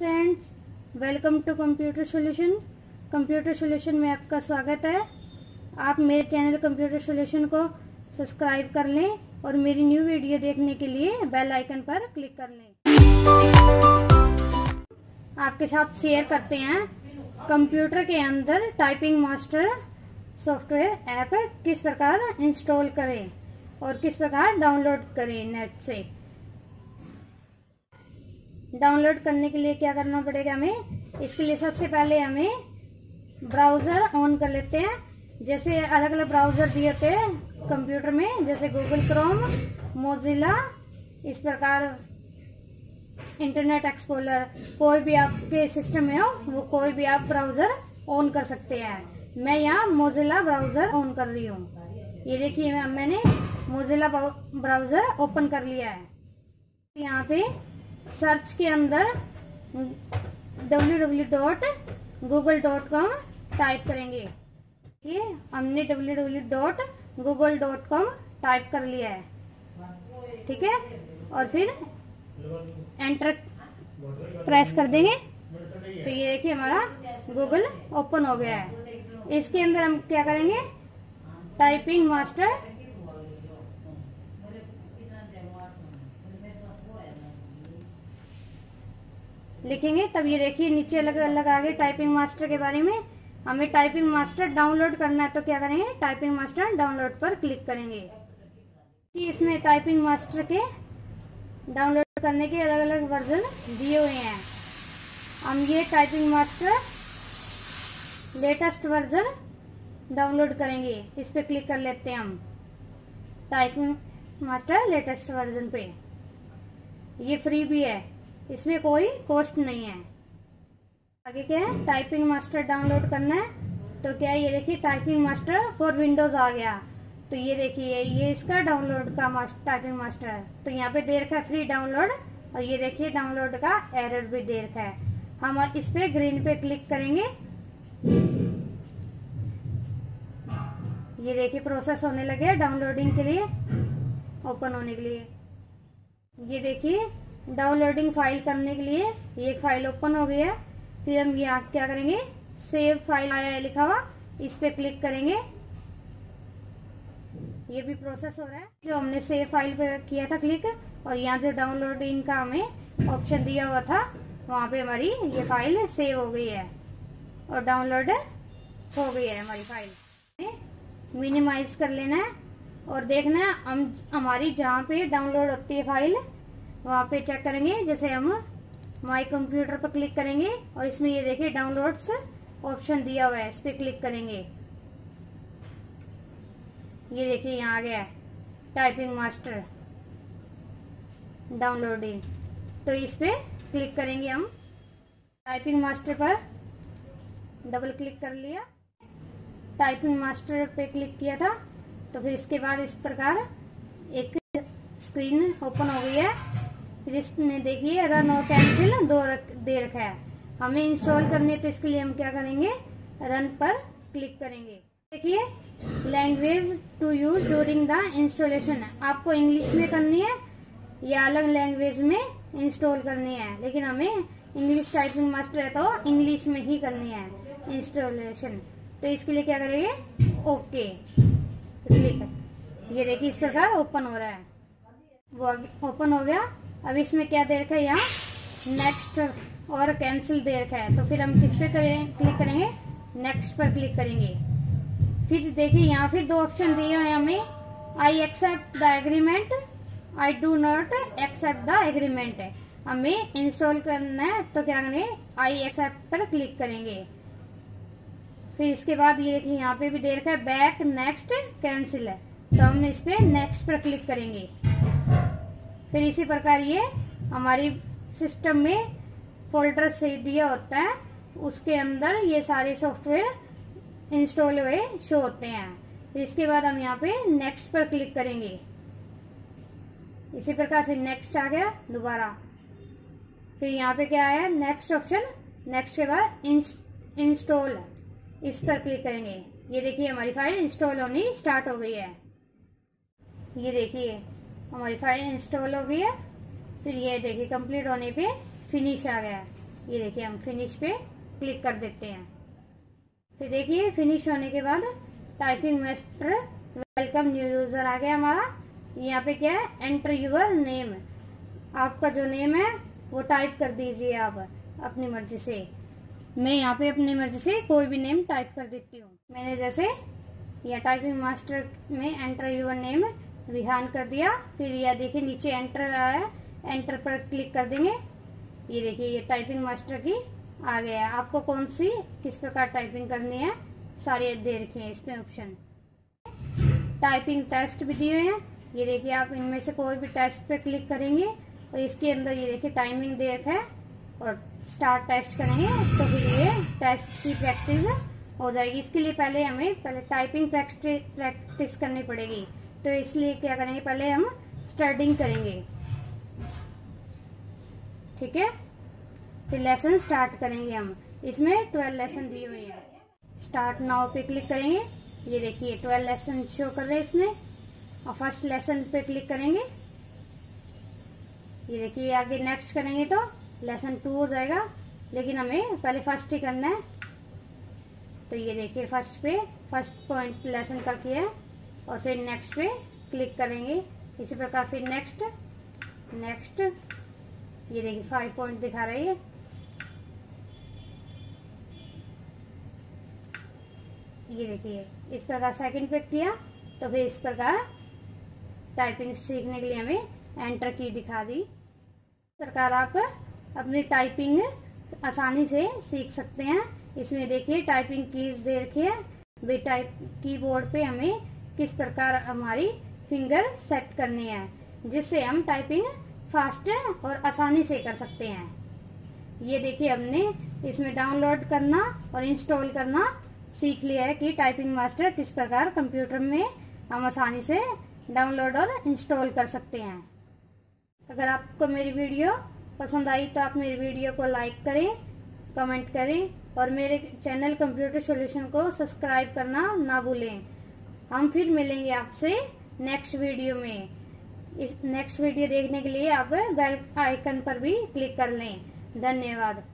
Friends, welcome to computer solution. Computer solution में आपका स्वागत है। आप मेरे चैनल कंप्यूटर सॉल्यूशन को सब्सक्राइब कर लें और मेरी न्यू वीडियो देखने के लिए बेल आइकन पर क्लिक कर लें। आपके साथ शेयर करते हैं कंप्यूटर के अंदर टाइपिंग मास्टर सॉफ्टवेयर ऐप किस प्रकार इंस्टॉल करें और किस प्रकार डाउनलोड करें नेट से। डाउनलोड करने के लिए क्या करना पड़ेगा हमें, इसके लिए सबसे पहले हमें ब्राउजर ऑन कर लेते हैं। जैसे अलग अलग ब्राउजर दिए होते हैं कंप्यूटर में, जैसे गूगल क्रोम, मोजिला, इस प्रकार इंटरनेट एक्सप्लोरर, कोई भी आपके सिस्टम में हो वो कोई भी आप ब्राउजर ऑन कर सकते हैं। मैं यहाँ मोजिला ब्राउजर ऑन कर रही हूँ। ये देखिए मैंने मोजिला ब्राउजर ओपन कर लिया है। यहाँ पे सर्च के अंदर www.google.com टाइप करेंगे। ये हमने www.google.com टाइप कर लिया है, ठीक है। और फिर एंटर प्रेस कर देंगे तो ये देखिए हमारा गूगल ओपन हो गया है। इसके अंदर हम क्या करेंगे, टाइपिंग मास्टर लिखेंगे, तब ये देखिए नीचे लगा गया टाइपिंग मास्टर के बारे में। हमें टाइपिंग मास्टर डाउनलोड करना है तो क्या करेंगे, टाइपिंग मास्टर डाउनलोड पर क्लिक करेंगे। कि इसमें टाइपिंग मास्टर के डाउनलोड करने के अलग अलग वर्जन दिए हुए हैं। हम ये typing master latest version download करेंगे। इस पे क्लिक कर लेते हैं हम, टाइपिंग मास्टर लेटेस्ट वर्जन पे। ये फ्री भी है, इसमें कोई कॉस्ट नहीं है। आगे क्या है, टाइपिंग मास्टर डाउनलोड करना है तो क्या है, ये देखिए टाइपिंग मास्टर फॉर विंडोज आ गया। तो ये देखिए ये इसका डाउनलोड का टाइपिंग मास्टर है। तो यहाँ पे दे रखा है फ्री डाउनलोड, और ये देखिए डाउनलोड का एरर भी दे रखा है। हम इस पे ग्रीन पे क्लिक करेंगे। ये देखिए प्रोसेस होने लगे डाउनलोडिंग के लिए, ओपन होने के लिए। ये देखिए डाउनलोडिंग फाइल करने के लिए ये फाइल ओपन हो गई है। फिर हम यहाँ क्या करेंगे, सेव फाइल आया है लिखा हुआ, इस पे क्लिक करेंगे। ये भी प्रोसेस हो रहा है। जो हमने सेव फाइल पे किया था क्लिक, और यहाँ जो डाउनलोडिंग का हमें ऑप्शन दिया हुआ था वहाँ पे हमारी ये फाइल सेव हो गई है और डाउनलोड हो गई है हमारी फाइल। मिनिमाइज कर लेना है और देखना है हम हमारी जहाँ पे डाउनलोड होती है फाइल वहाँ पे चेक करेंगे। जैसे हम माई कंप्यूटर पर क्लिक करेंगे और इसमें ये देखिए डाउनलोड्स ऑप्शन दिया हुआ है, इस पे क्लिक करेंगे। ये देखिए यहाँ आ गया है टाइपिंग मास्टर डाउनलोडिंग। तो इस पे क्लिक करेंगे हम। टाइपिंग मास्टर पर डबल क्लिक कर लिया, टाइपिंग मास्टर पे क्लिक किया था। तो फिर इसके बाद इस प्रकार एक स्क्रीन ओपन हो गई है। फिर इसमें देखिए रन और कैंसिल दे रखा है। हमें इंस्टॉल करने तो इसके लिए हम क्या करेंगे, रन पर क्लिक करेंगे। देखिए language to use during the installation, आपको इंग्लिश में करनी है या अलग लैंग्वेज में इंस्टॉल करनी है, लेकिन हमें इंग्लिश टाइपिंग मास्टर है तो इंग्लिश में ही करनी है इंस्टॉलेशन। तो इसके लिए क्या करेंगे, ओके क्लिक। ये देखिए इस प्रकार ओपन हो रहा है, वो ओपन हो गया। अब इसमें क्या दे रखा है, यहाँ नेक्स्ट और कैंसिल दे रखा है। तो फिर हम किस पे क्लिक करेंगे, नेक्स्ट पर क्लिक करेंगे। फिर देखिए यहाँ फिर दो ऑप्शन दिए हैं हमें, I accept the agreement, I do not accept the agreement. हमें इंस्टॉल करना है तो क्या करेंगे, आई एक्सेप्ट पर क्लिक करेंगे। फिर इसके बाद ये देखिए यहाँ पे भी दे रखा है बैक, नेक्स्ट, कैंसिल है, तो हम इस पे नेक्स्ट पर क्लिक करेंगे। फिर इसी प्रकार ये हमारी सिस्टम में फोल्डर से दिया होता है, उसके अंदर ये सारे सॉफ्टवेयर इंस्टॉल हुए शो होते हैं। फिर इसके बाद हम यहाँ पे नेक्स्ट पर क्लिक करेंगे। इसी प्रकार फिर नेक्स्ट आ गया दोबारा। फिर यहाँ पे क्या आया, नेक्स्ट ऑप्शन, नेक्स्ट के बाद इंस्टॉल, इस पर क्लिक करेंगे। ये देखिए हमारी फाइल इंस्टॉल होनी स्टार्ट हो गई है। ये देखिए हमारी फाइल इंस्टॉल हो गई है। फिर ये देखिए कंप्लीट होने पे फिनिश आ गया। ये देखिए हम फिनिश पे क्लिक कर देते हैं। फिर देखिए फिनिश होने के बाद typing master welcome new user आ गया हमारा। यहाँ पे क्या है, एंटर यूर नेम, आपका जो नेम है वो टाइप कर दीजिए आप अपनी मर्जी से। मैं यहाँ पे अपनी मर्जी से कोई भी नेम टाइप कर देती हूँ। मैंने जैसे यह टाइपिंग मास्टर में एंटर यूर नेम विहान कर दिया। फिर यह देखिए नीचे एंटर आया है, एंटर पर क्लिक कर देंगे। ये देखिए ये टाइपिंग मास्टर की आ गया। आपको कौन सी किस प्रकार टाइपिंग करनी है सारे दे रखे हैं इसमें ऑप्शन। टाइपिंग टेस्ट भी दिए हुए हैं। ये देखिए आप इनमें से कोई भी टेस्ट पे क्लिक करेंगे और इसके अंदर ये देखिए टाइमिंग दे रखा है और स्टार्ट टेस्ट करेंगे तो फिर ये टेस्ट की प्रैक्टिस हो जाएगी। इसके लिए पहले टाइपिंग प्रैक्टिस करनी पड़ेगी, तो इसलिए क्या करेंगे, पहले हम स्टार्टिंग करेंगे, ठीक है। फिर लेसन स्टार्ट करेंगे हम। इसमें 12 लेसन दिए हुए हैं। स्टार्ट नाउ पे क्लिक करेंगे। ये देखिए 12 लेसन शो कर रहे हैं इसमें, और फर्स्ट लेसन पे क्लिक करेंगे। ये देखिए आगे नेक्स्ट करेंगे तो लेसन 2 हो जाएगा, लेकिन हमें पहले फर्स्ट ही करना है। तो ये देखिए फर्स्ट पॉइंट लेसन का किया है और फिर नेक्स्ट पे क्लिक करेंगे। इसी प्रकार फिर नेक्स्ट, ये देखिए 5 पॉइंट दिखा रही है। ये देखिए इस प्रकार सेकंड पे किया तो फिर इस प्रकार टाइपिंग सीखने के लिए हमें एंटर की दिखा दी। इस प्रकार आप अपनी टाइपिंग आसानी से सीख सकते हैं। इसमें देखिए टाइपिंग कीज दे रखी है। वे टाइप कीबोर्ड पे हमें किस प्रकार हमारी फिंगर सेट करनी है, जिससे हम टाइपिंग फास्ट और आसानी से कर सकते हैं। ये देखिए हमने इसमें डाउनलोड करना और इंस्टॉल करना सीख लिया है कि टाइपिंग मास्टर किस प्रकार कंप्यूटर में हम आसानी से डाउनलोड और इंस्टॉल कर सकते हैं। अगर आपको मेरी वीडियो पसंद आई तो आप मेरी वीडियो को लाइक करें, कमेंट करें और मेरे चैनल कंप्यूटर सॉल्यूशन को सब्सक्राइब करना ना भूलें। हम फिर मिलेंगे आपसे नेक्स्ट वीडियो में। इस नेक्स्ट वीडियो देखने के लिए आप बेल आइकन पर भी क्लिक कर लें। धन्यवाद।